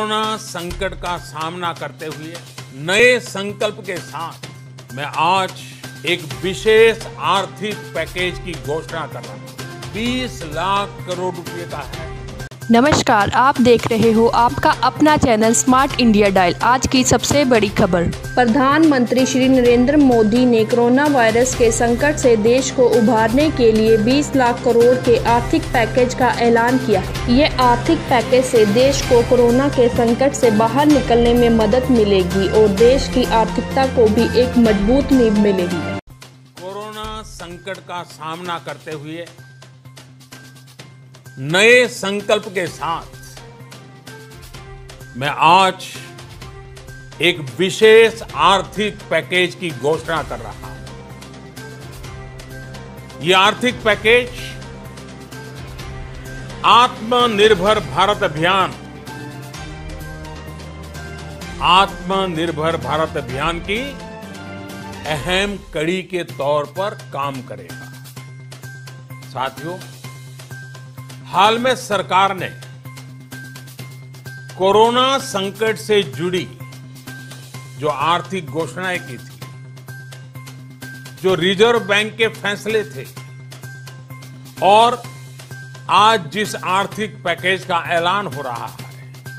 Corona संकट का सामना करते हुए नए संकल्प के साथ मैं आज एक विशेष आर्थिक पैकेज की घोषणा कर रहा हूं। 20 लाख करोड़ रुपए का है। नमस्कार, आप देख रहे हो आपका अपना चैनल स्मार्ट इंडिया डायल। आज की सबसे बड़ी खबर। प्रधानमंत्री श्री नरेंद्र मोदी ने कोरोना वायरस के संकट से देश को उबारने के लिए 20 लाख करोड़ के आर्थिक पैकेज का ऐलान किया है। ये आर्थिक पैकेज से देश को कोरोना के संकट से बाहर निकलने में मदद मिलेगी और देश की आर्थिकता को भी एक मजबूत नींव मिलेगी। कोरोना संकट का सामना करते हुए नए संकल्प के साथ मैं आज एक विशेष आर्थिक पैकेज की घोषणा कर रहा हूं। यह आर्थिक पैकेज आत्मनिर्भर भारत अभियान की अहम कड़ी के तौर पर काम करेगा। साथियों, हाल में सरकार ने कोरोना संकट से जुड़ी जो आर्थिक घोषणाएं की थी, जो रिजर्व बैंक के फैसले थे और आज जिस आर्थिक पैकेज का ऐलान हो रहा है,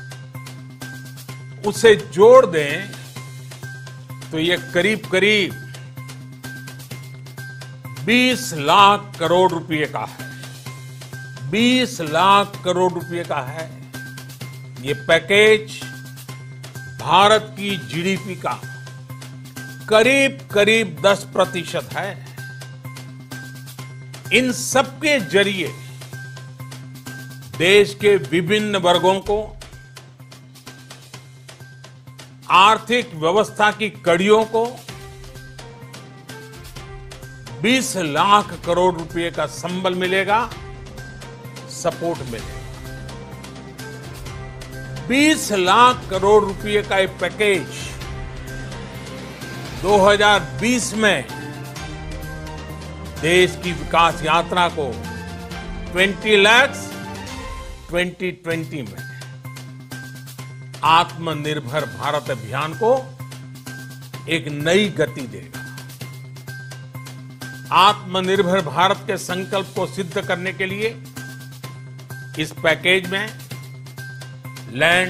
उसे जोड़ दें तो ये करीब करीब 20 लाख करोड़ रुपए का है। 20 लाख करोड़ रुपए का है। ये पैकेज भारत की जीडीपी का करीब करीब 10% है। इन सबके जरिए देश के विभिन्न वर्गों को आर्थिक व्यवस्था की कड़ियों को 20 लाख करोड़ रुपए का संबल मिलेगा, सपोर्ट मिलेगा। 20 लाख करोड़ रुपए का एक पैकेज 2020 में देश की विकास यात्रा को 20 लाख 2020 में आत्मनिर्भर भारत अभियान को एक नई गति देगा। आत्मनिर्भर भारत के संकल्प को सिद्ध करने के लिए इस पैकेज में लैंड,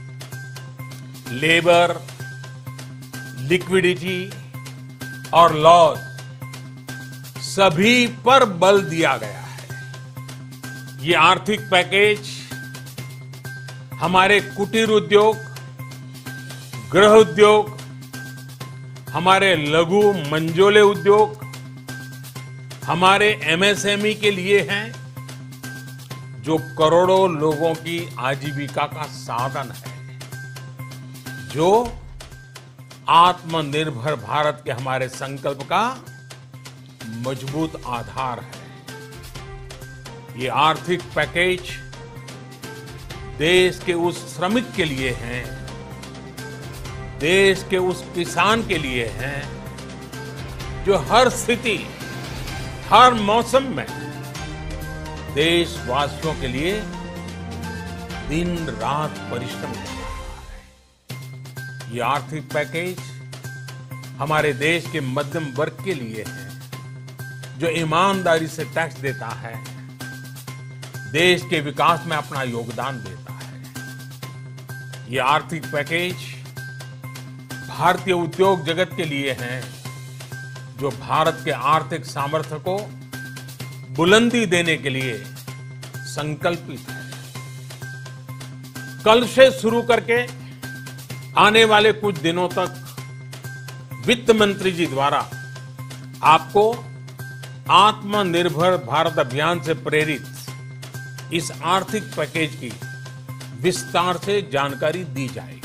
लेबर, लिक्विडिटी और लॉज सभी पर बल दिया गया है। ये आर्थिक पैकेज हमारे कुटीर उद्योग, गृह उद्योग, हमारे लघु मंझोले उद्योग, हमारे एमएसएमई के लिए हैं, जो करोड़ों लोगों की आजीविका का साधन है, जो आत्मनिर्भर भारत के हमारे संकल्प का मजबूत आधार है। ये आर्थिक पैकेज देश के उस श्रमिक के लिए है, देश के उस किसान के लिए है, जो हर स्थिति, हर मौसम में देशवासियों के लिए दिन रात परिश्रम कर रहा है। ये आर्थिक पैकेज हमारे देश के मध्यम वर्ग के लिए है, जो ईमानदारी से टैक्स देता है, देश के विकास में अपना योगदान देता है। ये आर्थिक पैकेज भारतीय उद्योग जगत के लिए है, जो भारत के आर्थिक सामर्थ्य को बुलंदी देने के लिए संकल्पित है। कल से शुरू करके आने वाले कुछ दिनों तक वित्त मंत्री जी द्वारा आपको आत्मनिर्भर भारत अभियान से प्रेरित इस आर्थिक पैकेज की विस्तार से जानकारी दी जाएगी।